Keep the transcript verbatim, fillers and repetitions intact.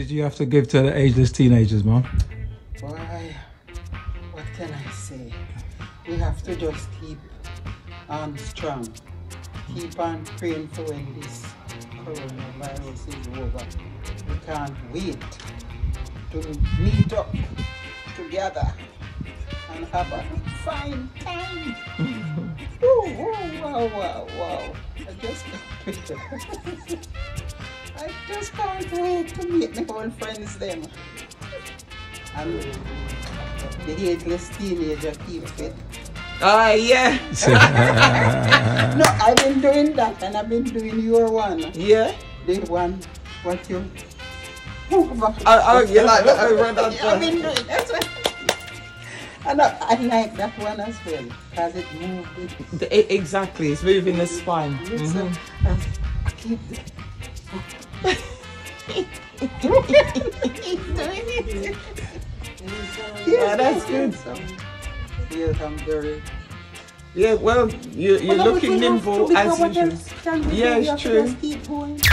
do you have to give to the ageless teenagers, Mom? Why, what can I say? We have to just keep on strong. Keep on praying for when this coronavirus is over. We can't wait to meet up together and have a fine time. Ooh, ooh, wow, wow, wow. I just can't wait. I just can't wait to meet my old friends then. And the ageless teenager keep fit. Oh, yeah. No, I've been doing that and I've been doing your one. Yeah? The one, what you... Oh, oh you like that over that yeah, I've been doing that's what. And I, I like that one as well, because it moved it. The, exactly, it's moving the spine. Mm-hmm. So, uh, I keep doing it. Yeah, that's good. Yes, I'm very... Yeah, well, you, you're well, looking nimble as usual. Yeah, it's true. Keep going.